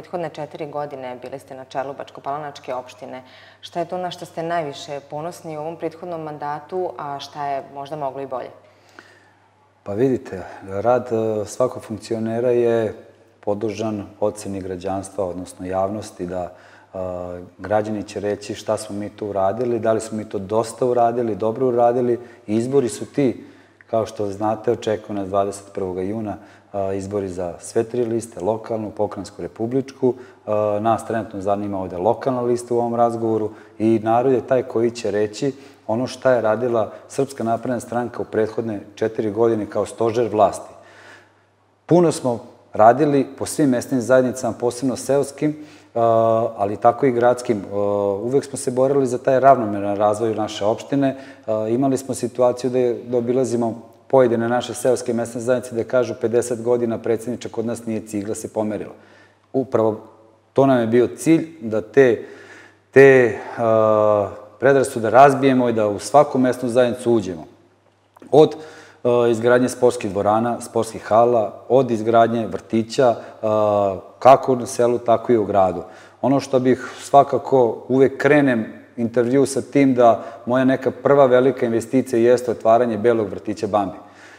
prethodne 4 godine bili ste na čelu Bačko-Palanačke opštine. Šta je to na što ste najviše ponosni u ovom prethodnom mandatu, a šta je možda moglo i bolje? Pa vidite, rad svakog funkcionera je podložan oceni građanstva, odnosno javnosti, da građani će reći šta smo mi tu uradili, da li smo mi to dosta uradili, dobro uradili. Izbori su ti, kao što znate, očekuju nas 21. juna izbori za sve 3 liste, lokalnu, pokrajinsku, republičku. Nas trenutno zanima ovde lokalna lista u ovom razgovoru i narod je taj koji će reći ono šta je radila Srpska napredna stranka u prethodne 4 godine kao stožer vlasti. Puno smo radili po svim mesnim zajednicama, posebno seoskim, ali tako i gradskim. Uvek smo se borili za taj ravnomeran razvoj naše opštine. Imali smo situaciju da obilazimo pojedine naše seoske mesne zajednice da kažu 50 godina predsjedniča kod nas nije cigla se pomerila. Upravo to nam je bio cilj, da te predrasude razbijemo i da u svaku mesnu zajednicu uđemo. Od izgradnje sportskih dvorana, sportskih hala, od izgradnje vrtića, kako na selu, tako i u gradu. Ono što bih svakako uvek krenem intervju sa tim da moja neka prva velika investicija jeste otvaranje belog vrtića Bambi.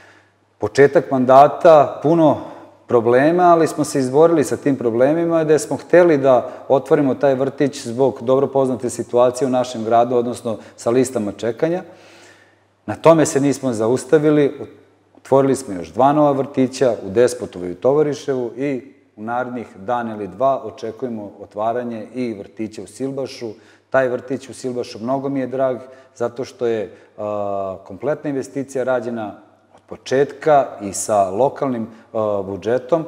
Početak mandata, puno problema, ali smo se izborili sa tim problemima gde smo hteli da otvorimo taj vrtić zbog dobro poznate situacije u našem gradu, odnosno sa listama čekanja. Na tome se nismo zaustavili, otvorili smo još 2 nova vrtića u Despotovu i u Tovariševu i u narednih dan ili 2 očekujemo otvaranje i vrtića u Silbašu. Taj vrtić u Silbašu mnogo mi je drag, zato što je kompletna investicija rađena od početka i sa lokalnim budžetom,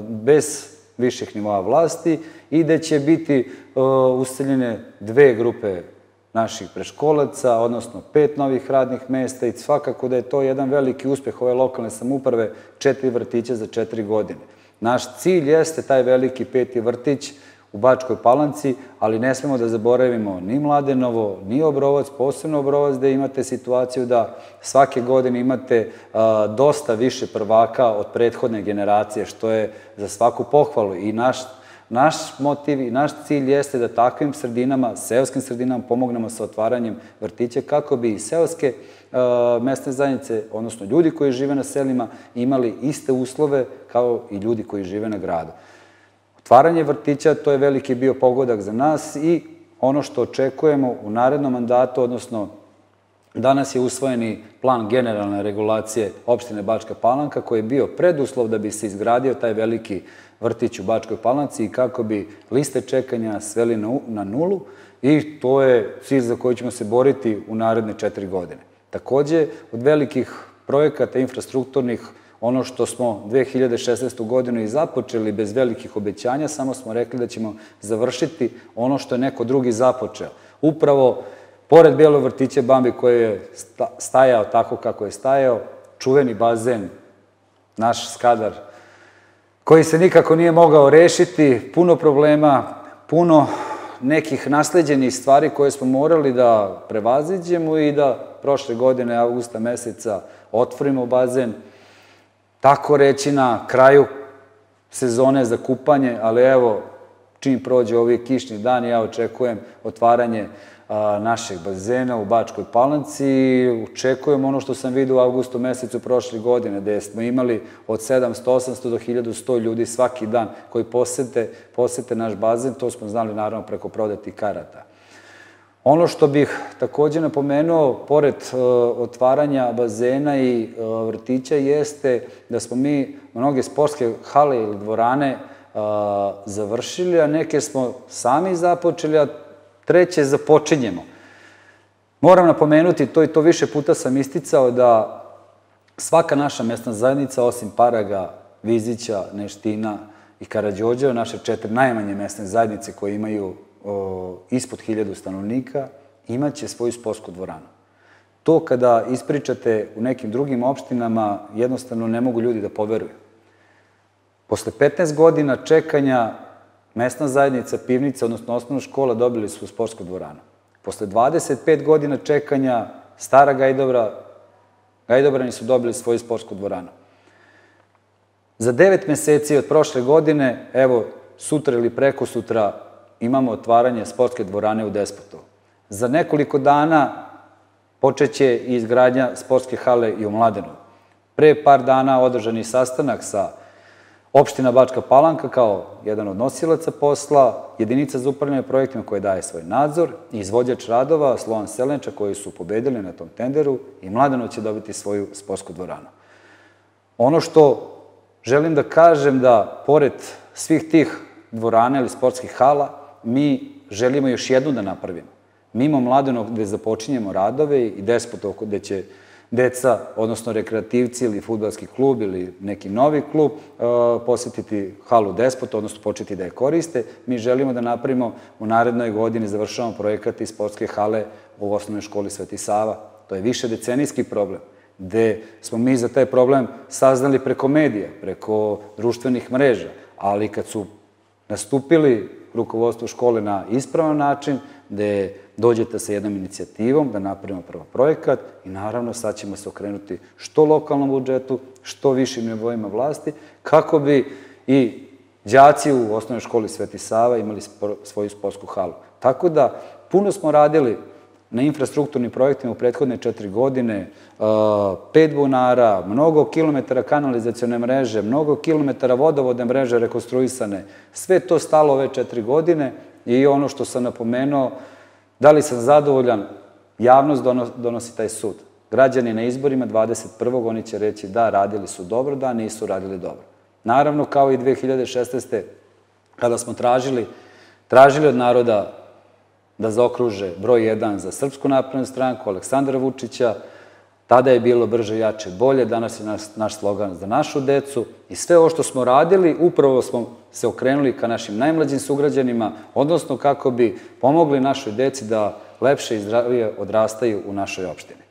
bez viših nivoa vlasti i gde će biti useljene 2 grupe naših preškolaca, odnosno 5 novih radnih mesta i svakako da je to jedan veliki uspeh ove lokalne samouprave, 4 vrtića za 4 godine. Naš cilj jeste taj veliki 5. vrtić u Bačkoj Palanci, ali ne smemo da zaboravimo ni Mladenovo, ni Obrovac, posebno Obrovac, gde imate situaciju da svake godine imate dosta više prvaka od prethodne generacije, što je za svaku pohvalu. I naš motiv i naš cilj jeste da takvim sredinama, seoskim sredinama, pomognemo sa otvaranjem vrtića kako bi i seoske mesne zajednice, odnosno ljudi koji žive na selima, imali iste uslove kao i ljudi koji žive na gradu. Otvaranje vrtića, to je veliki bio pogodak za nas i ono što očekujemo u narednom mandatu, odnosno danas je usvojeni plan generalne regulacije opštine Bačka Palanka koji je bio preduslov da bi se izgradio taj veliki vrtić u Bačkoj Palanci i kako bi liste čekanja sveli na 0 i to je cilj za koji ćemo se boriti u naredne 4 godine. Takođe, od velikih projekata infrastrukturnih, ono što smo 2016. godinu i započeli bez velikih obećanja, samo smo rekli da ćemo završiti ono što je neko drugi započeo. Upravo, pored belog vrtića Bambi koji je stajao tako kako je stajao, čuveni bazen, naš Skadar, koji se nikako nije mogao rešiti, puno problema, puno nekih nasleđenih stvari koje smo morali da prevaziđemo i da prošle godine, avgusta meseca, otvorimo bazen, tako reći na kraju sezone za kupanje, ali evo, čim prođe ovi kišni dani, ja očekujem otvaranje našeg bazena u Bačkoj Palanci i očekujem ono što sam vidio u avgustu mesecu prošle godine, gde smo imali od 700, 800 do 1100 ljudi svaki dan koji posete naš bazen, to smo znali naravno preko prodatih karata. Ono što bih takođe napomenuo, pored otvaranja bazena i vrtića, jeste da smo mi mnoge sportske hale ili dvorane završili, a neke smo sami započeli, a treće započinjemo. Moram napomenuti, to i to više puta sam isticao, da svaka naša mesna zajednica, osim Paraga, Vizića, Neština i Karađorđeva, naše 4 najmanje mesne zajednice koje imaju ispod 1000 stanovnika, imaće svoju sportsku dvoranu. To kada ispričate u nekim drugim opštinama, jednostavno ne mogu ljudi da poveruju. Posle 15 godina čekanja, mesna zajednica Pivnica, odnosno osnovna škola, dobili su sportsku dvoranu. Posle 25 godina čekanja, Stara Gajdobrani su dobili svoju sportsku dvoranu. Za 9 meseci od prošle godine, evo, sutra ili preko sutra imamo otvaranje sportske dvorane u Despotovu. Za nekoliko dana počeće i izgradnja sportske hale i u Mladenovu. Pre par dana održan je sastanak sa opština Bačka Palanka kao jedan od nosilaca posla, jedinica za upravljanje projektima koja daje svoj nadzor i izvođač radova Slovan Selenča koji su pobedili na tom tenderu i Mladenov će dobiti svoju sportsku dvoranu. Ono što želim da kažem da pored svih tih dvorana ili sportskih hala mi želimo još jednu da napravimo. Mimo Mladenog gde započinjemo radove i Despotov gde će deca, odnosno rekreativci ili fudbalski klub ili neki novi klub posetiti halu Despot, odnosno početi da je koriste. Mi želimo da napravimo u narednoj godini, završavamo projekat iz sportske hale u osnovnoj školi Sveti Sava. To je više decenijski problem, gde smo mi za taj problem saznali preko medija, preko društvenih mreža, ali kad su nastupili rukovodstvo škole na ispravan način, gde dođete sa jednom inicijativom da napravimo prvo projekat i naravno sad ćemo se okrenuti što lokalnom budžetu, što višim nivoima vlasti, kako bi i đaci u osnovnoj školi Sveti Sava imali svoju sportsku halu. Tako da, puno smo radili na infrastrukturnim projektima u prethodne 4 godine, 5 bunara, mnogo kilometara kanalizacione mreže, mnogo kilometara vodovodne mreže rekonstruisane. Sve to stalo ove 4 godine i ono što sam napomenuo, da li sam zadovoljan, javnost donosi taj sud. Građani na izborima 21. oni će reći da, radili su dobro, da, nisu radili dobro. Naravno, kao i 2016. kada smo tražili od naroda da zaokruže broj 1 za Srpsku naprednu stranku, Aleksandra Vučića, tada je bilo brže, jače, bolje, danas je naš slogan za našu decu i sve ovo što smo radili, upravo smo se okrenuli ka našim najmlađim sugrađanima, odnosno kako bi pomogli našoj deci da lepše i zdravije odrastaju u našoj opštini.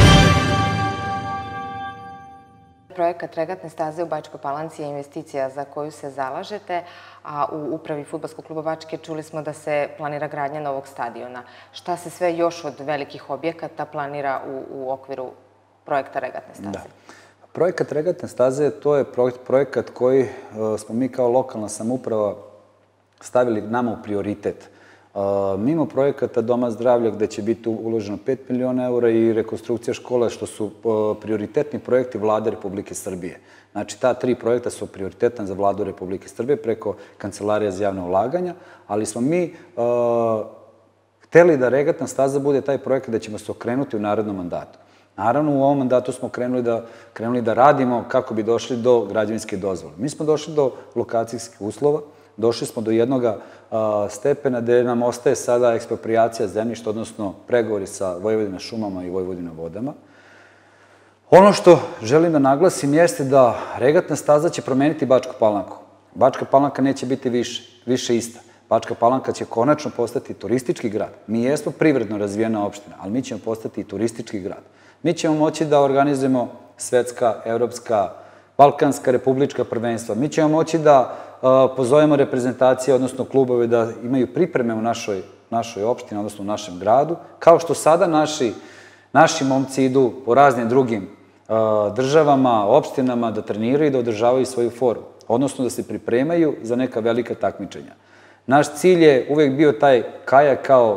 Projekat regatne staze u Bačkoj Palanci je investicija za koju se zalažete, a u upravi Fudbalskog kluba Bačke čuli smo da se planira gradnja novog stadiona. Šta se sve još od velikih objekata planira u okviru projekta regatne staze? Da. Projekat regatne staze to je projekat koji smo mi kao lokalna samouprava stavili nama u prioritet. Mimo projekata Doma zdravlja gde će biti uloženo 5 miliona eura i rekonstrukcija škola, što su prioritetni projekti Vlade Republike Srbije. Znači, ta 3 projekta su prioritetna za Vladu Republike Srbije preko Kancelarija za javne ulaganja, ali smo mi hteli da regatna staza bude taj projekat da ćemo se okrenuti u narednom mandatu. Naravno, u ovom mandatu smo krenuli da radimo kako bi došli do građevinske dozvole. Mi smo došli do lokacijskih uslova, došli smo do jednog stepena gde nam ostaje sada eksproprijacija zemljišta, odnosno pregovori sa Vojvodina šumama i Vojvodina vodama. Ono što želim da naglasim jeste da regatna staza će promeniti Bačku Palanku. Bačka Palanka neće biti više ista. Bačka Palanka će konačno postati turistički grad. Mi jesmo privredno razvijena opština, ali mi ćemo postati i turistički grad. Mi ćemo moći da organizujemo svetska, evropska, balkanska, republička prvenstva. Mi ćemo moći da pozovemo reprezentacije, odnosno klubove da imaju pripreme u našoj opštini, odnosno u našem gradu, kao što sada naši momci idu po raznim drugim državama, opštinama da treniraju i da održavaju svoju formu, odnosno da se pripremaju za neka velika takmičenja. Naš cilj je uvek bio taj kajak kao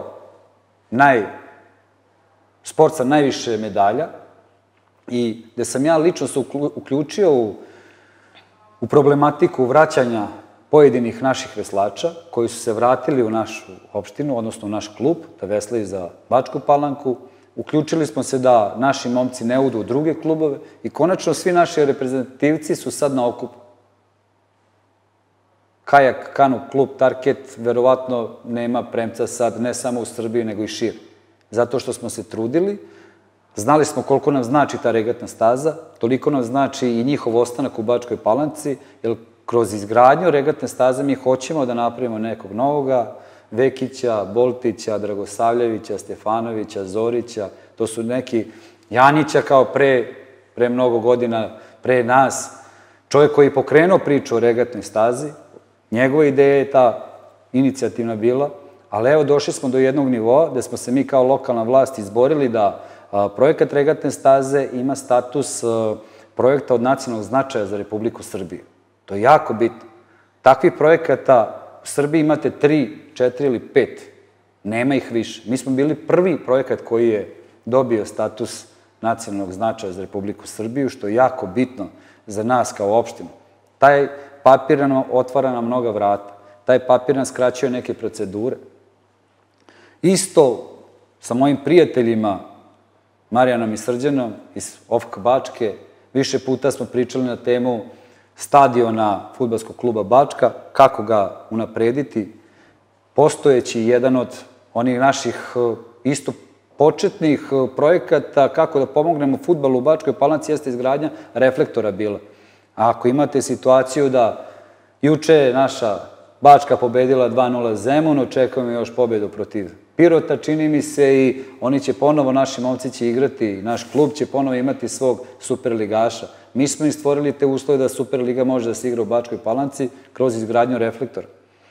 sport sa najviše medalja i gde sam ja lično se uključio u problematiku vraćanja pojedinih naših veslača koji su se vratili u našu opštinu, odnosno u naš klub, da veslaju za Bačku Palanku. Uključili smo se da naši momci ne udu u druge klubove i konačno svi naši reprezentativci su sad na okupu. Kajak, kanu, klub, Tarket, verovatno nema premca sad ne samo u Srbiji, nego i šire. Zato što smo se trudili, znali smo koliko nam znači ta regatna staza, toliko nam znači i njihov ostanak u Bačkoj Palanci, jer kroz izgradnju regatne staze mi hoćemo da napravimo nekog novoga, Vekića, Boltića, Dragosavljevića, Stefanovića, Zorića, to su neki Janića kao pre mnogo godina, pre nas, čovjek koji je pokrenuo priču o regatnoj stazi, njegova ideja je ta inicijativna bila, ali evo došli smo do jednog nivoa gde smo se mi kao lokalna vlast izborili da projekat regatne staze ima status projekta od nacionalnog značaja za Republiku Srbiju. To je jako bitno. Takvih projekata u Srbiji imate 3, 4 ili 5. Nema ih više. Mi smo bili prvi projekat koji je dobio status nacionalnog značaja za Republiku Srbiju, što je jako bitno za nas kao opštinu. Taj papir nam otvara na mnoga vrata. Taj papir nam skraćuje neke procedure. Isto sa mojim prijateljima, Marijanom i Srđanom iz OFK Bačke, više puta smo pričali na temu stadiona Fudbalskog kluba Bačka, kako ga unaprediti, postojeći jedan od onih naših isto početnih projekata kako da pomognemo fudbalu u Bačkoj Palanci jeste izgradnja reflektora bila. A ako imate situaciju da juče je naša Bačka pobedila 2-0 Zemun, očekujemo još pobedu protiv Pirota, čini mi se, i oni će ponovo, naši momci će igrati, naš klub će ponovo imati svog superligaša. Mi smo im stvorili te uslove da Superliga može da se igra u Bačkoj Palanci kroz izgradnju reflektora.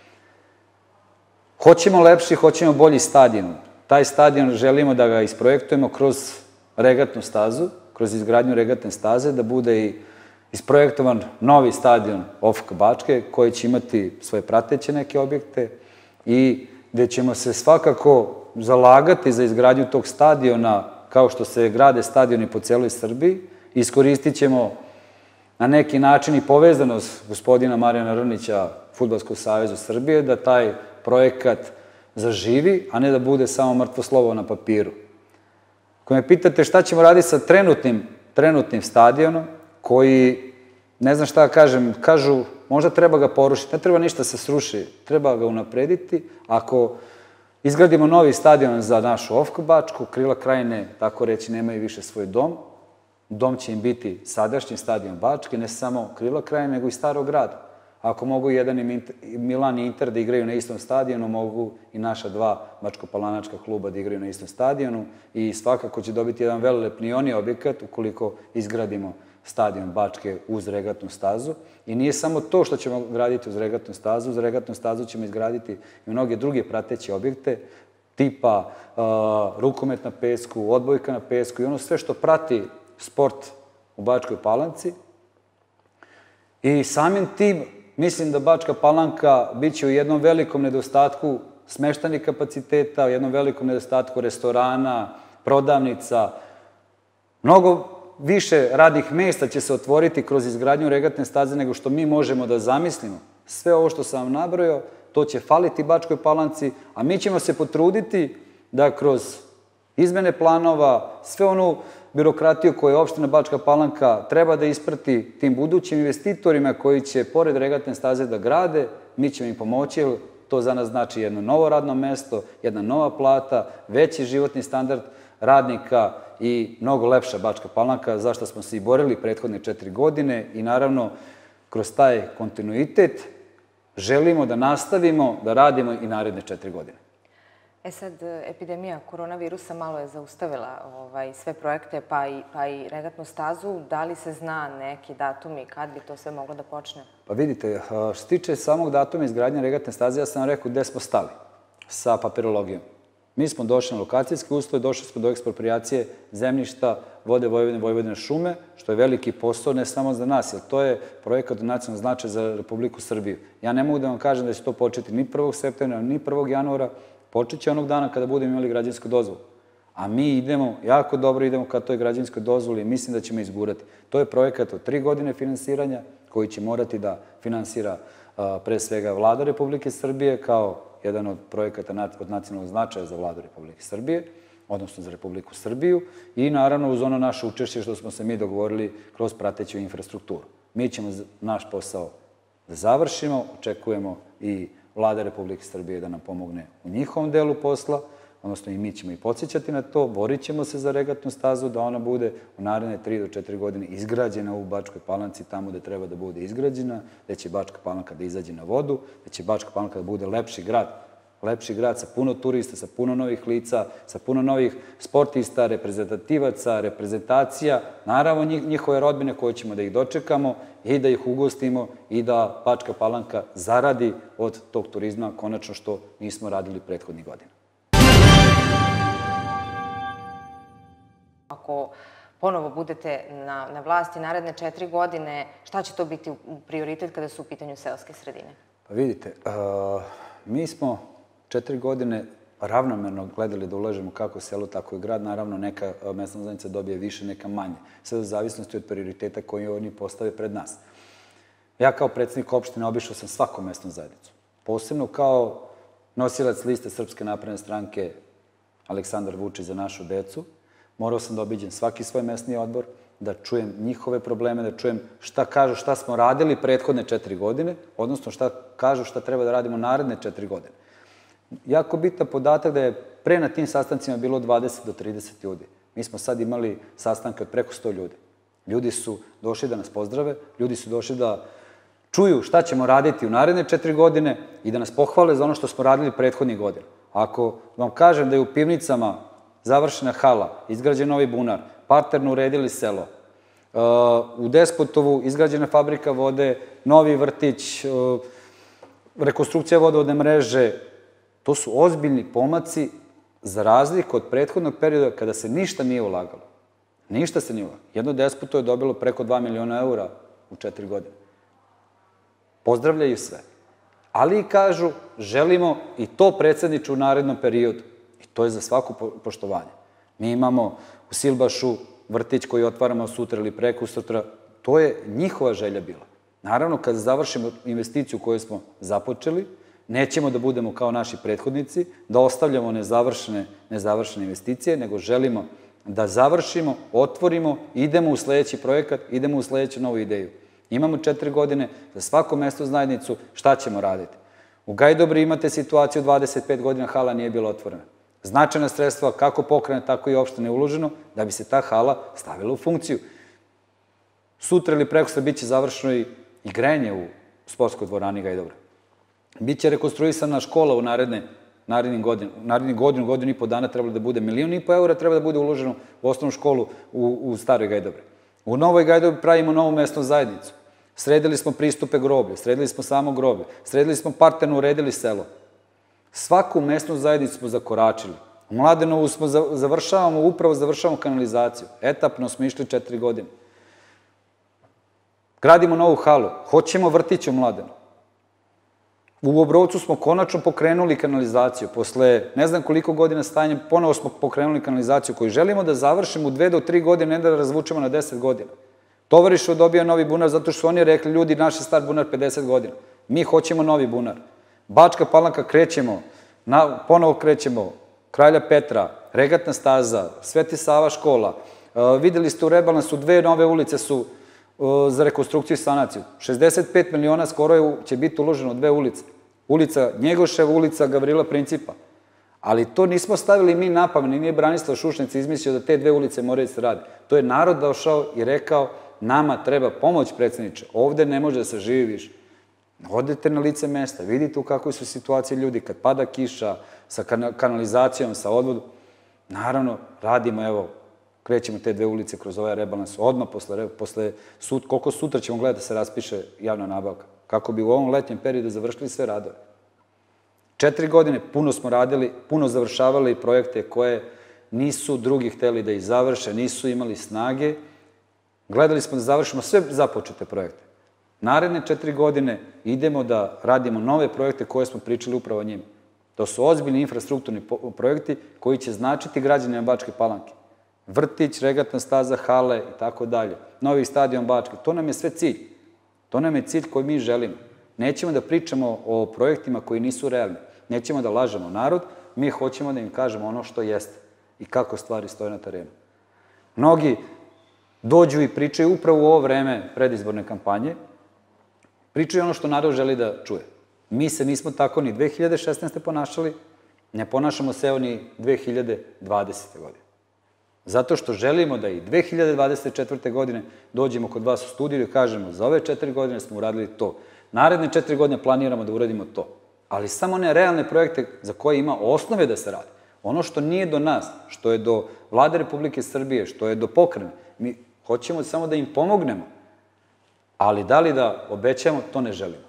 Hoćemo lepši, hoćemo bolji stadion. Taj stadion želimo da ga isprojektujemo kroz regatnu stazu, kroz izgradnju regatne staze, da bude i isprojektovan novi stadion OFK Bačke, koji će imati svoje prateće neke objekte i gde ćemo se svakako zalagati za izgradnju tog stadiona, kao što se grade stadioni po celoj Srbiji. Iskoristit ćemo na neki način i povezanost gospodina Marijana Rnića, Fudbalskog saveza Srbije, da taj projekat zaživi, a ne da bude samo mrtvo slovo na papiru. Ako me pitate šta ćemo raditi sa trenutnim stadionom, koji, ne znam šta da kažem, kažu možda treba ga porušiti, ne treba ništa se sruši, treba ga unaprediti. Ako izgradimo novi stadion za našu OFK Bačku, Krila Krajine, tako reći, nemaju više svoj dom. Dom će im biti sadašnji stadion Bačke, ne samo Krila Krajine, nego i Starog grada. Ako mogu jedan Milan i Inter da igraju na istom stadionu, mogu i naša dva bačko-palanačka kluba da igraju na istom stadionu i svakako će dobiti jedan velelepni objekat ukoliko izgradimo stadion Bačke uz regatnu stazu. I nije samo to što ćemo graditi uz regatnu stazu ćemo izgraditi i mnoge druge prateće objekte, tipa rukomet na pesku, odbojka na pesku i ono sve što prati sport u Bačkoj Palanci. I samim tim mislim da Bačka Palanka biće u jednom velikom nedostatku smeštajnih kapaciteta, u jednom velikom nedostatku restorana, prodavnica. Mnogo više radnih mesta će se otvoriti kroz izgradnju regatne staze nego što mi možemo da zamislimo. Sve ovo što sam vam nabrojao, to će faliti Bačkoj Palanci, a mi ćemo se potruditi da kroz izmene planova, sve onu birokratiju koju opština Bačka Palanka treba da isprati tim budućim investitorima koji će pored regatne staze da grade, mi ćemo im pomoći, jer to za nas znači jedno novo radno mesto, jedna nova plata, veći životni standard radnika i mnogo lepša Bačka Palanka, za što smo se i borili prethodne 4 godine i naravno kroz taj kontinuitet želimo da nastavimo da radimo i naredne 4 godine. Sad, epidemija koronavirusa malo je zaustavila sve projekte, pa i regatnu stazu. Da li se zna neki datum i kad bi to sve moglo da počne? Pa vidite, što se tiče samog datuma izgradnje regatne staze, ja sam vam rekao gde smo stali sa papirologijom. Mi smo došli na lokacijske uslove, došli smo do eksproprijacije zemljišta Vode Vojvodine, Vojvodine šume, što je veliki posao ne samo za nas, jer to je projekat od nacionalnog značaja za Republiku Srbiju. Ja ne mogu da vam kažem da će to početi ni 1. septembra, ni 1. januara, počet će onog dana kada budemo imali građevinsku dozvolu. A mi idemo, jako dobro idemo ka toj građevinskoj dozvoli i mislim da ćemo izgurati. To je projekat od 3 godine finansiranja koji će morati da finansira pre svega Vlada Republike Srbije kao jedan od projekata od nacionalnog značaja za Vladu Republike Srbije, odnosno za Republiku Srbiju i naravno uz ono naše učešće što smo se mi dogovorili kroz prateću infrastrukturu. Mi ćemo naš posao da završimo, očekujemo i Vlada Republike Srbije da nam pomogne u njihovom delu posla, odnosno i mi ćemo i podsjećati na to, borit ćemo se za regatnu stazu da ona bude u naredne 3 do 4 godine izgrađena u Bačkoj Palanci, tamo gde treba da bude izgrađena, gde će Bačka Palanka da izađe na vodu, gde će Bačka Palanka da bude lepši grad sa puno turista, sa puno novih lica, sa puno novih sportista, reprezentativaca, reprezentacija, naravno njihove rodbine koje ćemo da ih dočekamo i da ih ugostimo i da Bačka Palanka zaradi od tog turizma, konačno što nismo radili prethodnih godina. Ako ponovo budete na vlasti naredne 4 godine, šta će to biti prioritet kada su u pitanju seoske sredine? Pa vidite, mi smo 4 godine ravnomerno gledali da ulažemo kako selo, tako i grad. Naravno, neka mesna zajednica dobije više, neka manje. Sve u zavisnosti od prioriteta koji oni postave pred nas. Ja kao predsjednik opštine obišao sam svaku mesnu zajednicu. Posebno kao nosilac liste Srpske napredne stranke Aleksandar Vučić za našu decu. Morao sam da obiđem svaki svoj mesni odbor, da čujem njihove probleme, da čujem šta kažu, šta smo radili prethodne 4 godine, odnosno šta kažu šta treba da radimo naredne 4 godine. Jako bitan podatak da je pre na tim sastancima bilo 20 do 30 ljudi. Mi smo sad imali sastanke od preko 100 ljudi. Ljudi su došli da nas pozdrave, ljudi su došli da čuju šta ćemo raditi u naredne 4 godine i da nas pohvale za ono što smo radili prethodnih godina. Ako vam kažem da je u Pivnicama završena hala, izgrađen novi bunar, parterno uredili selo, u Despotovu izgrađena fabrika vode, novi vrtić, rekonstrukcija vodovodne mreže, to su ozbiljni pomaci za razliku od prethodnog perioda kada se ništa nije ulagalo. Ništa se nije ulagalo. Jedno Despotovo je dobilo preko 2 miliona eura u 4 godine. Pozdravljaju sve. Ali i kažu, želimo i to predsjedniče u narednom periodu. I to je za svako poštovanje. Mi imamo u Silbašu vrtić koji otvaramo sutra ili preko sutra. To je njihova želja bila. Naravno, kada završimo investiciju koju smo započeli, nećemo da budemo kao naši prethodnici, da ostavljamo nezavršene investicije, nego želimo da završimo, otvorimo, idemo u sledeći projekat, idemo u sledeću novu ideju. Imamo 4 godine za svaku mesnu zajednicu šta ćemo raditi. U Gajdobri imate situaciju 25 godina hala nije bila otvorena. Značajna sredstva, kako pokrajine, tako i opštine uloženo, da bi se ta hala stavila u funkciju. Sutra ili prekosutra biće završeno i grejanje u sportskoj dvorani Gajdobra. Biće rekonstruisana škola u narednih godinu i po dana trebalo da bude 1,5 miliona eura, treba da bude uloženo u osnovnu školu u staroj Gajdobri. U Novoj Gajdobri pravimo novu mesnu zajednicu. Sredili smo pristupe groblje, sredili smo samo groblje, sredili smo parterno uredili selo. Svaku mesnu zajednicu smo zakoračili. U Mladenovu upravo završavamo kanalizaciju. Etapno smo išli 4 godine. Gradimo novu halu. Hoćemo vrtić u Mladenu. U Obrovcu smo konačno pokrenuli kanalizaciju. Posle ne znam koliko godina stajanja, ponovo smo pokrenuli kanalizaciju koju želimo da završimo u 2 do 3 godine, ne da razvučemo na 10 godina. Tovariševo dobija novi bunar zato što su oni rekli, ljudi, naš je star bunar 50 godina. Mi hoćemo novi bunar. Bačka Palanka krećemo, ponovo krećemo, Kralja Petra, Regatna staza, Sveti Sava škola. Videli ste u rebalansu 2 nove ulice su za rekonstrukciju i sanaciju. 65 miliona skoro će biti uloženo u 2 ulice. Ulica Njegoševa, ulica Gavrila Principa. Ali to nismo stavili mi na pamet, nije Branislav Šušnjec izmislio da te 2 ulice moraju da se radi. To je narod došao i rekao, nama treba pomoć, predsjedniče, ovde ne može da se živi više. Odete na lice mesta, vidite u kakvoj su situaciji ljudi, kad pada kiša, sa kanalizacijom, sa odvodom. Naravno, radimo, evo, krećemo te 2 ulice kroz ovaj rebalans, odmah posle koliko sutra ćemo gledati da se raspiše javna nabavka, kako bi u ovom letnjem periodu završili sve radove. 4 godine puno smo radili, puno završavali projekte koje nisu drugi hteli da ih završe, nisu imali snage. Gledali smo da završimo sve započete projekte. Naredne 4 godine idemo da radimo nove projekte koje smo pričali upravo o njima. To su ozbiljni infrastrukturni projekti koji će značiti građanima Bačke Palanke. Vrtić, regatna staza, hale i tako dalje. Novi stadion Bačke. To nam je sve cilj. To nam je cilj koji mi želimo. Nećemo da pričamo o projektima koji nisu realni. Nećemo da lažemo narod. Mi hoćemo da im kažemo ono što jeste i kako stvari stoje na terenu. Mnogi dođu i pričaju upravo u ovo vreme predizborne kampanje. Pričaju ono što narod želi da čuje. Mi se nismo tako ni 2016. ponašali, ne ponašamo se evo ni 2020. godine. Zato što želimo da i 2024. godine dođemo kod vas u studiju i kažemo za ove 4 godine smo uradili to. Naredne 4 godine planiramo da uradimo to. Ali samo one realne projekte za koje ima osnove da se radi. Ono što nije do nas, što je do Vlade Republike Srbije, što je do pokrajine, mi hoćemo samo da im pomognemo. Ali da li da obećamo, to ne želimo.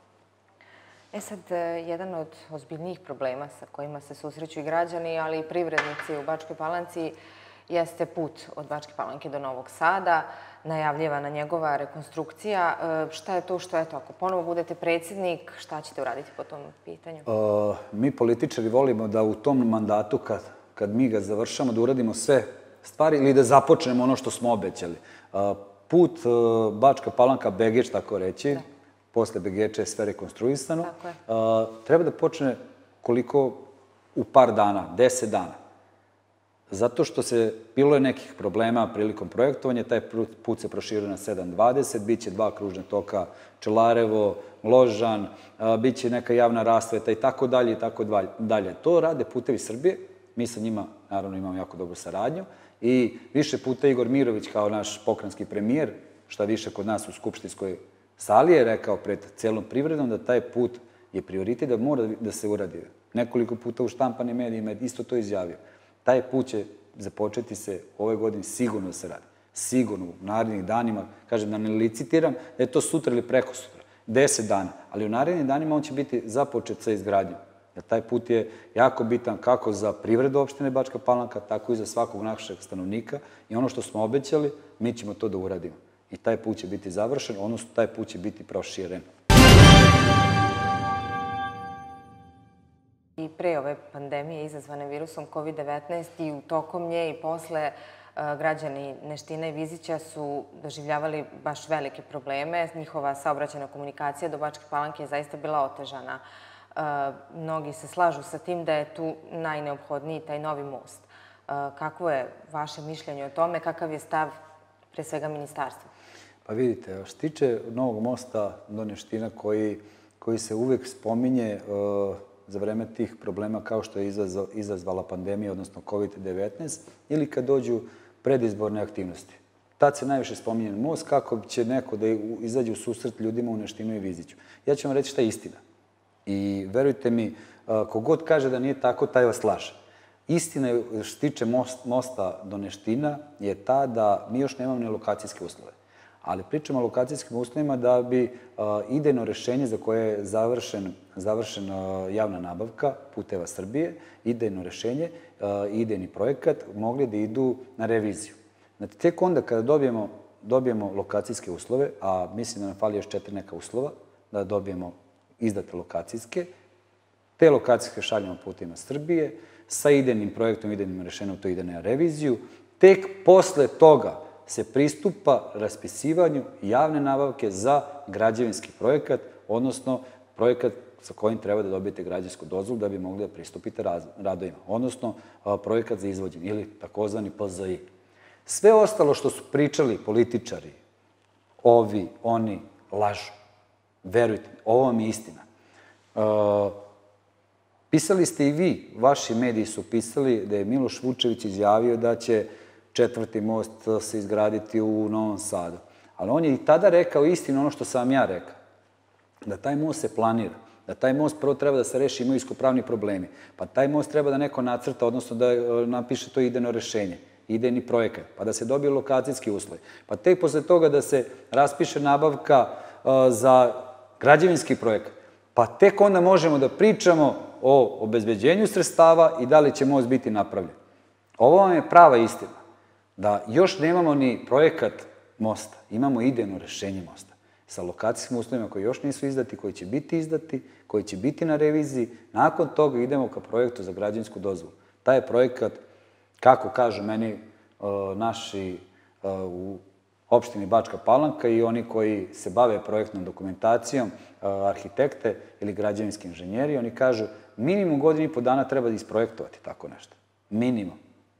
Sad, jedan od ozbiljnijih problema sa kojima se susreću i građani, ali i privrednici u Bačkoj Palanci jeste put od Bačke Palanke do Novog Sada, najavljivana njegova rekonstrukcija. Šta je to što, eto, ako ponovo budete predsjednik, šta ćete uraditi po tom pitanju? Mi političari volimo da u tom mandatu, kad mi ga završamo, da uradimo sve stvari ili da započnemo ono što smo obećali. Put Bačka Palanka, Begeč, tako reći, posle Begeča je sve rekonstruisano. Treba da počne koliko u par dana, 10 dana. Zato što bilo je nekih problema prilikom projektovanja, taj put se proširio na 720, bit će 2 kružna toka Čelarevo, Ložan, bit će neka javna rasveta i tako dalje i tako dalje. To rade Putevi Srbije, mi sa njima naravno imamo jako dobru saradnju i više puta Igor Mirović kao naš pokrajinski premijer, šta više kod nas u Skupštinskoj sali je rekao pred celom privredom da taj put je prioritet, da mora da se uradi. Nekoliko puta u štampanim medijima je isto to izjavio. Taj put će započeti se ove godine sigurno da se radi. Sigurno, u narednih danima, kažem da ne licitiram, da je to sutra ili preko sutra, 10 dana. Ali u narednih danima on će biti započet sa izgradnjom. Jer taj put je jako bitan kako za privredu opštine Bačka Palanka, tako i za svakog našeg stanovnika. I ono što smo obećali, mi ćemo to da uradimo. I taj put će biti završen, odnosno taj put će biti proširen. I pre ove pandemije izazvane virusom COVID-19 i u tokom nje i posle građani Neština i Vizića su doživljavali baš velike probleme. Njihova saobraćajna komunikacija do Bačke Palanke je zaista bila otežana. Mnogi se slažu sa tim da je tu najneophodniji taj novi most. Kakvo je vaše mišljenje o tome? Kakav je stav pre svega ministarstva? Pa vidite, što tiče novog mosta do Neština koji se uvek spominje za vreme tih problema kao što je izazvala pandemija, odnosno COVID-19, ili kad dođu predizborne aktivnosti. Tad se najviše spominje most, kako će neko da izađe u susret ljudima u Neštinu i Viziću. Ja ću vam reći šta je istina. I verujte mi, kogod kaže da nije tako, taj vas laže. Istina je, što se tiče mosta do Neština, je ta da mi još nemamo ni lokacijske uslove. Ali pričamo o lokacijskim uslovima da bi idejno rešenje za koje je završena javna nabavka Puteva Srbije, idejno rešenje, idejni projekat, mogli da idu na reviziju. Znači, tek onda kada dobijemo lokacijske uslove, a mislim da nam fali još 4 neka uslova, da dobijemo izdate lokacijske, te lokacijske šaljemo Putevima Srbije, sa idejnim projektom, idejnim rešenjem, to ide na reviziju, tek posle toga se pristupa raspisivanju javne nabavke za građevinski projekat, odnosno projekat sa kojim treba da dobijete građevinsku dozvolu da bi mogli da pristupite radovima, odnosno projekat za izvođenje ili takozvani PZI. Sve ostalo što su pričali političari, ovi, oni, lažu. Verujte mi, ovo vam je istina. Pisali ste i vi, vaši mediji su pisali da je Miloš Vučević izjavio da će 4. most se izgraditi u Novom Sadu. Ali on je i tada rekao istinu ono što sam vam ja rekao. Da taj most se planira, da taj most prvo treba da se reši imovinsko-pravni problemi, pa taj most treba da neko nacrta, odnosno da napiše to idejno rešenje, idejni projekat, pa da se dobije lokacijski uslov. Pa tek posle toga da se raspiše nabavka za građevinski projekat, pa tek onda možemo da pričamo o obezbeđenju sredstava i da li će most biti napravljen. Ovo vam je prava istina. Da još nemamo ni projekat mosta, imamo idejno rešenje mosta sa lokacijskim uslovima koji još nisu izdati, koji će biti izdati, koji će biti na reviziji. Nakon toga idemo ka projektu za građevinsku dozvolu. Taj je projekat, kako kažu meni naši u opštini Bačka Palanka i oni koji se bave projektnom dokumentacijom, arhitekte ili građevinski inženjeri, oni kažu minimum 1,5 dana treba da isprojektovati tako nešto. Minimum.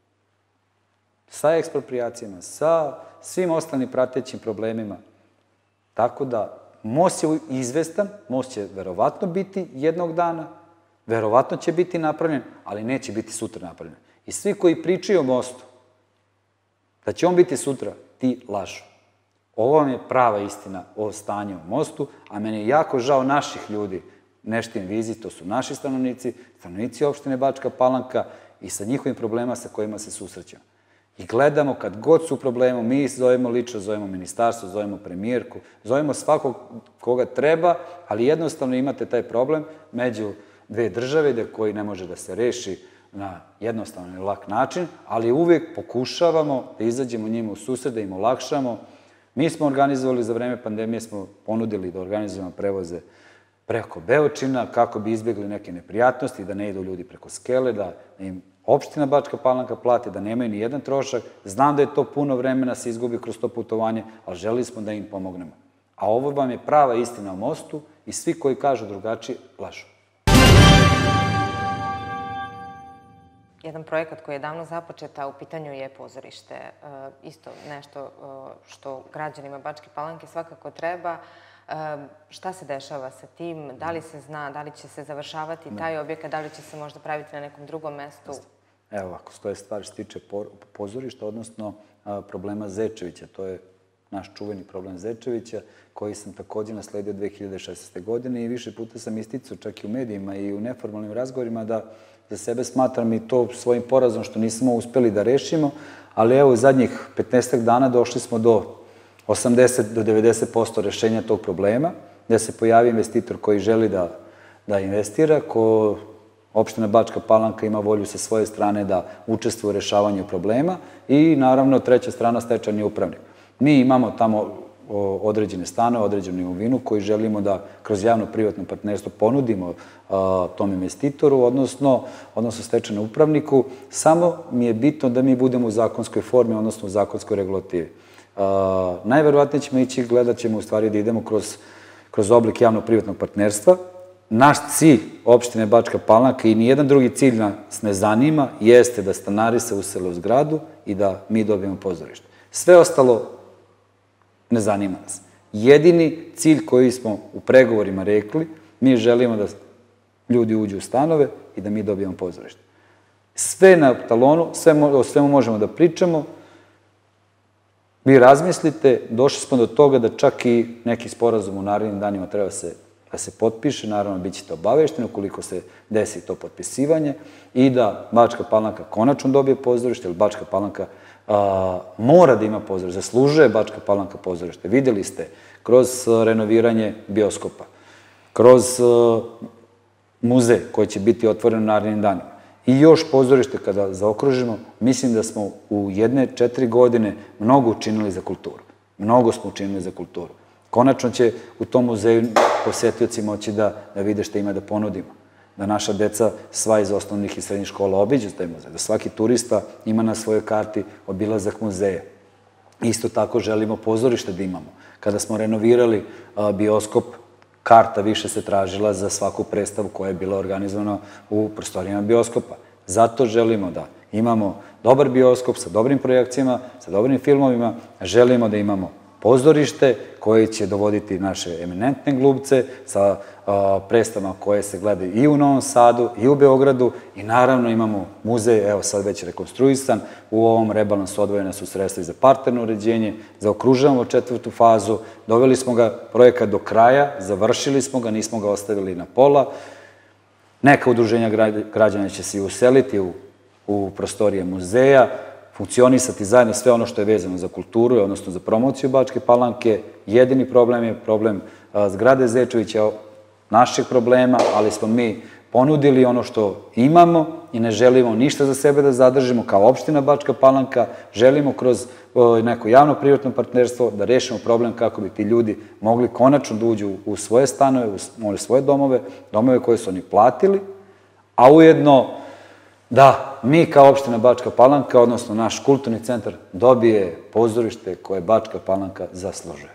Sa ekspropriacijama, sa svim ostalim pratećim problemima. Tako da, most je izvestan, most će verovatno biti jednog dana, verovatno će biti napravljen, ali neće biti sutra napravljen. I svi koji pričaju o mostu, da će on biti sutra, ti lažu. Ovo vam je prava istina o stanju u mostu, a meni je jako žao naših ljudi, Neštin Vizi, to su naši stanovnici, stanovnici opštine Bačka Palanka i sa njihovim problema sa kojima se susrećemo. I gledamo kad god su problemu, mi zovemo lično, zovemo ministarstvo, zovemo premijerku, zovemo svakog koga treba, ali jednostavno imate taj problem među dve države koji ne može da se reši na jednostavan i lak način, ali uvijek pokušavamo da izađemo njima u susret, da im olakšamo. Mi smo organizovali za vreme pandemije, smo ponudili da organizujemo prevoze preko Beočina kako bi izbjegli neke neprijatnosti, da ne idu ljudi preko Skele, da im opština Bačka Palanka plati, da nemaju ni jedan trošak. Znam da je to puno vremena, se izgubi kroz to putovanje, ali želeli smo da im pomognemo. A ovo vam je prava istina o mostu i svi koji kažu drugačije, lažu. Jedan projekat koji je davno započet, a u pitanju je pozorište. Isto nešto što građanima Bačke Palanke svakako treba. Šta se dešava sa tim? Da li se zna, da li će se završavati taj objekat, da li će se možda praviti na nekom drugom mestu? Evo ovako, stoje stvari što se tiče pozorišta, odnosno problema Zečevića. To je naš čuveni problem Zečevića, koji sam također nasledio 2016. godine i više puta sam isticao čak i u medijima i u neformalnim razgovorima da za sebe smatram i to svojim porazom što nismo uspeli da rešimo, ali evo u zadnjih 15 dana došli smo do 80 do 90% rešenja tog problema, gde se pojavi investitor koji želi da investira, ko opština Bačka Palanka ima volju sa svoje strane da učestvuje u rešavanju problema i naravno treća strana stečajni upravnik. Mi imamo tamo određene stanove, određenu imovinu koju želimo da kroz javno-privatno partnerstvo ponudimo tom investitoru, odnosno stečajnom upravniku. Samo mi je bitno da mi budemo u zakonskoj formi, odnosno u zakonskoj regulativi. Najverovatnije ćemo ići, gledat ćemo u stvari da idemo kroz oblik javno-privatnog partnerstva. Naš cilj opštine Bačka Palanka i nijedan drugi cilj nas ne zanima, jeste da stanari se usele u zgradu i da mi dobijemo pozorište. Sve ostalo ne zanima nas. Jedini cilj koji smo u pregovorima rekli, mi želimo da ljudi uđu u stanove i da mi dobijemo pozorište. Sve na talonu, o svemu možemo da pričamo. Vi razmislite, došli smo do toga da čak i neki sporazum u narednim danima treba da se potpiše, naravno bit ćete obavešteni ukoliko se desi to potpisivanje i da Bačka Palanka konačno dobije pozorište, jer Bačka Palanka mora da ima pozorište, zaslužuje Bačka Palanka pozorište. Videli ste kroz renoviranje bioskopa, kroz muzej koji će biti otvoren u narednim danima i još pozorište kada zaokružimo, mislim da smo u 1-4 godine mnogo učinili za kulturu. Mnogo smo učinili za kulturu. Konačno će u tom muzeju posetioci moći da vide šta ima da ponudimo. Da naša deca sva iz osnovnih i srednjih škola obiđu taj muzej, da svaki turista ima na svojoj karti obilazak muzeja. Isto tako želimo pozorište da imamo. Kada smo renovirali bioskop, karta više se tražila za svaku predstavu koja je bila organizovana u prostorijama bioskopa. Zato želimo da imamo dobar bioskop sa dobrim projekcijama, sa dobrim filmovima, želimo da imamo pozorište koje će dovoditi naše eminentne glumce sa predstavama koje se gledaju i u Novom Sadu i u Beogradu i naravno imamo muzej, evo sad već rekonstruisan, u ovom rebalansu odvojena su sredstva i za parterno uređenje, zaokružavamo 4. fazu, doveli smo ga projekat do kraja, završili smo ga, nismo ga ostavili na pola. Neka udruženja građana će se i useliti u prostorije muzeja, funkcionisati zajedno sve ono što je vezano za kulturu, odnosno za promociju Bačke Palanke. Jedini problem je problem zgrade Zečevića, našeg problema, ali smo mi ponudili ono što imamo i ne želimo ništa za sebe da zadržimo kao opština Bačka Palanka. Želimo kroz neko javno-privatno partnerstvo da rešimo problem kako bi ti ljudi mogli konačno da uđu u svoje stanove, u svoje domove koje su oni platili, a ujedno da mi kao opština Bačka Palanka, odnosno naš kulturni centar, dobije pozorište koje Bačka Palanka zaslužuje.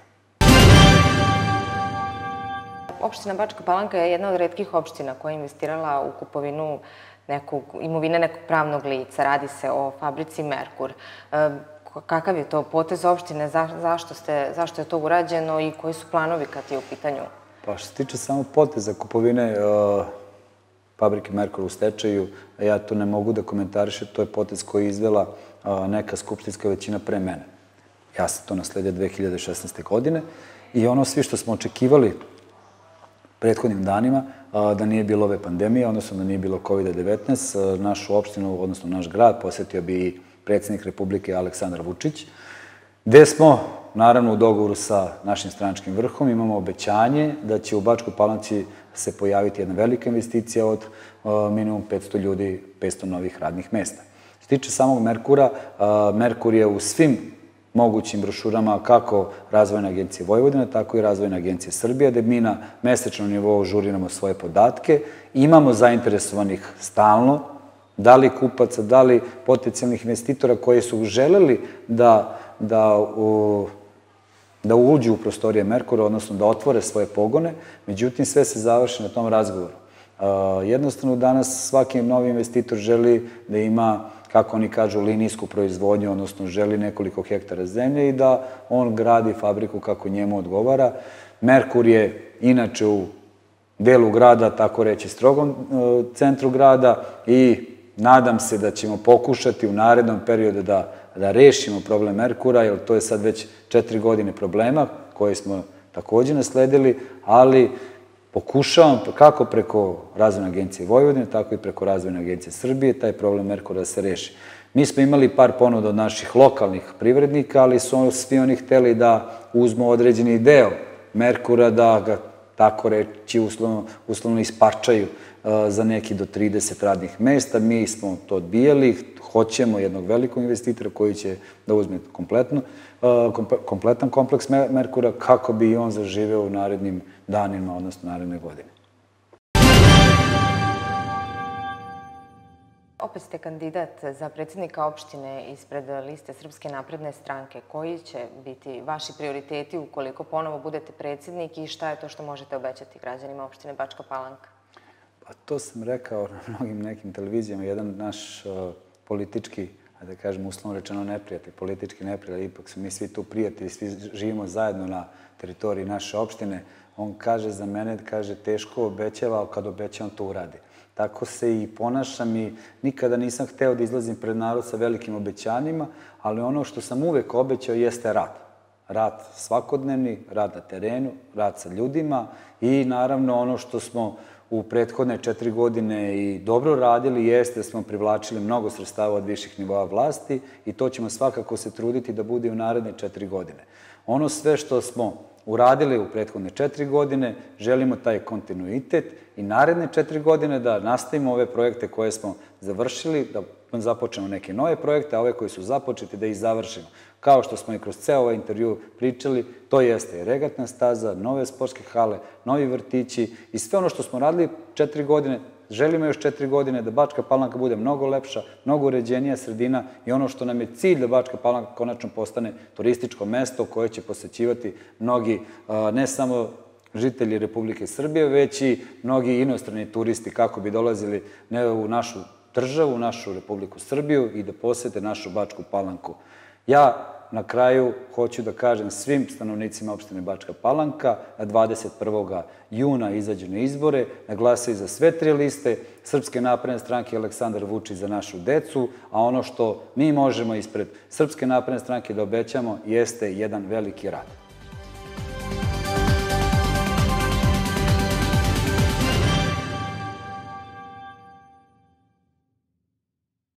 Opština Bačka Palanka je jedna od retkih opština koja je investirala u kupovinu imovine nekog pravnog lica. Radi se o fabrici Merkur. Kakav je to potez opštine? Zašto je to urađeno i koji su planovi kad je u pitanju? Pa što se tiče samo poteza kupovine fabrike Merkur u stečaju, ja to ne mogu da komentarišem, to je potez koji je izvela neka skupštinska većina pre mene. Ja sam to nasledio 2016. godine i ono svi što smo očekivali prethodnim danima, da nije bilo ove pandemije, odnosno da nije bilo COVID-19, našu opštinu, odnosno naš grad, posetio bi i predsjednik Republike Aleksandar Vučić, gde smo naravno, u dogovoru sa našim stranačkim vrhom imamo obećanje da će u Bačkoj Palanci se pojaviti jedna velika investicija od minimum 500 ljudi, 500 novih radnih mesta. Što se tiče samog Merkura, Merkur je u svim mogućim brošurama kako Razvojne agencije Vojvodine, tako i Razvojne agencije Srbije, gde mi na mesečnom nivou žuriramo svoje podatke. Imamo zainteresovanih stalno, da li kupaca, da li potencijalnih investitora koji su želeli da uđu u prostorije Merkura, odnosno da otvore svoje pogone, međutim sve se završi na tom razgovoru. Jednostavno danas svaki novi investitor želi da ima, kako oni kažu, linijsku proizvodnju, odnosno želi nekoliko hektara zemlje i da on gradi fabriku kako njemu odgovara. Merkur je inače u delu grada, tako reći strogom centru grada, i nadam se da ćemo pokušati u narednom periodu da rešimo problem Merkura, jer to je sad već 4 godine problema koje smo takođe nasledili, ali pokušavam kako preko Razvojne agencije Vojvodine, tako i preko Razvojne agencije Srbije taj problem Merkura da se reši. Mi smo imali par ponuda od naših lokalnih privrednika, ali su svi oni hteli da uzmu određeni deo Merkura, da ga, tako reći, uslovno isparčaju za neki do 30 radnih mesta. Mi smo to odbijali, hoćemo jednog velikog investitora koji će da uzme kompletan kompleks Merkura kako bi i on zaživeo u narednim danima, odnosno naredne godine. Opet ste kandidat za predsjednika opštine ispred liste Srpske napredne stranke. Koji će biti vaši prioriteti ukoliko ponovo budete predsjednik i šta je to što možete obećati građanima opštine Bačka Palanka? Pa to sam rekao na mnogim nekim televizijama. Jedan naš politički, da kažem uslovno rečeno neprijatelj, politički neprijatelj, ipak su mi svi tu prijatelji, svi živimo zajedno na teritoriji naše opštine. On kaže za mene, kaže, teško obećava, ali kad obeća on to uradi. Tako se i ponašam i nikada nisam hteo da izlazim pred narod sa velikim obećanjima, ali ono što sam uvek obećao jeste rad. Rad svakodnevni, rad na terenu, rad sa ljudima i naravno ono što smo u prethodne 4 godine i dobro radili jeste da smo privlačili mnogo sredstava od viših nivoa vlasti i to ćemo svakako se truditi da bude u naredne 4 godine. Ono sve što smo uradili u prethodne 4 godine, želimo taj kontinuitet i naredne 4 godine da nastavimo ove projekte koje smo završili, da započnemo neke nove projekte, a ove koji su započeti da ih završimo. Kao što smo i kroz ceo ovaj intervju pričali, to jeste regatna staza, nove sportske hale, novi vrtići i sve ono što smo radili 4 godine, želimo još 4 godine da Bačka Palanka bude mnogo lepša, mnogo uređenija sredina i ono što nam je cilj da Bačka Palanka konačno postane turističko mesto koje će posećivati mnogi, ne samo žitelji Republike Srbije, već i mnogi inostrani turisti kako bi dolazili ne u našu državu, u našu Republiku Srbiju i da posete našu Bačku Palanku. Ja na kraju hoću da kažem svim stanovnicima opštine Bačka Palanka da 21. juna izađu na izbore, da glasaju za sve 3 liste Srpske napredne stranke i Aleksandar Vučić za našu decu, a ono što mi možemo ispred Srpske napredne stranke da obećamo jeste jedan veliki rad.